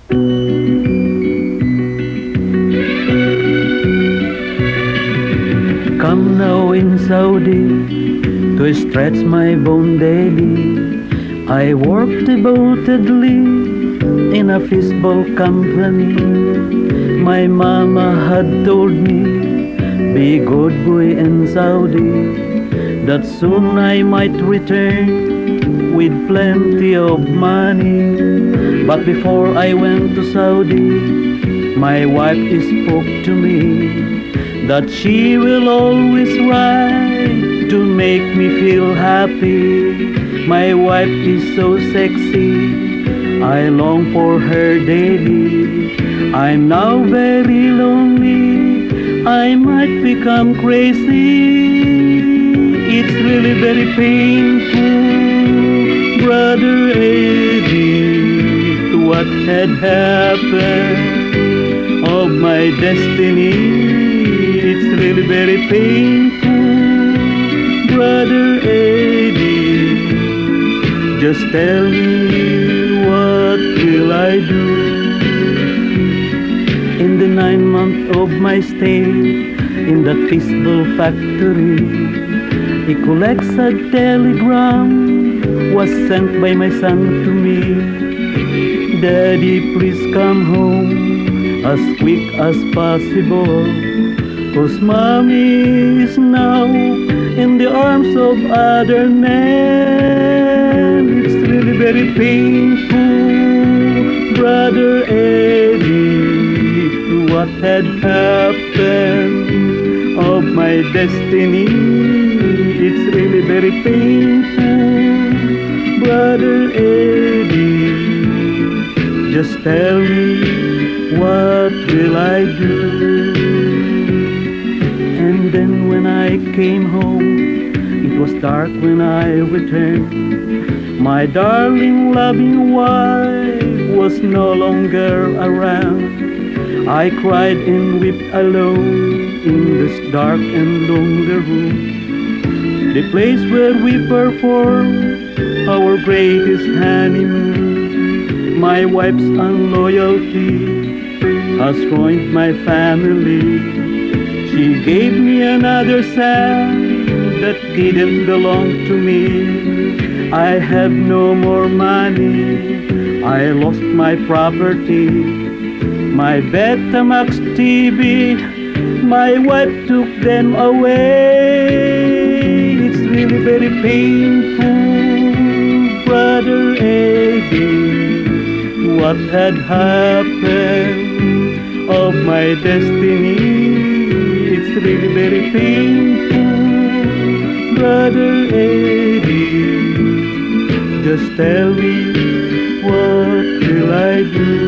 Come now in Saudi to stretch my bone daily. I work devotedly in a fishbowl company. My mama had told me, be good boy in Saudi, that soon I might return with plenty of money. But before I went to Saudi, my wife spoke to me that she will always ride to make me feel happy. My wife is so sexy, I long for her daily. I'm now very lonely, I might become crazy. It's really very painful, Brother Eddie, what had happened of my destiny. It's really very painful, Brother Eddie. Just tell me, what will I do? In the 9 months of my stay in that fishbowl factory, a collected telegram was sent by my son to me. Daddy, please come home as quick as possible, 'cause mommy is now in the arms of other men. It's really very painful, Brother Eddie, what had happened of my destiny. It's really very painful, Brother Eddie. Just tell me, what will I do? And then when I came home, it was dark when I returned. My darling, loving wife was no longer around. I cried and wept alone in this dark and lonely room, the place where we performed our greatest honeymoon. My wife's unloyalty has ruined my family. She gave me another son that didn't belong to me. I have no more money, I lost my property, my Betamax TV, my wife took them away. It's really very painful, Brother Eddie, what had happened of my destiny. It's really very painful, Brother Eddie. Just tell me, what will I do?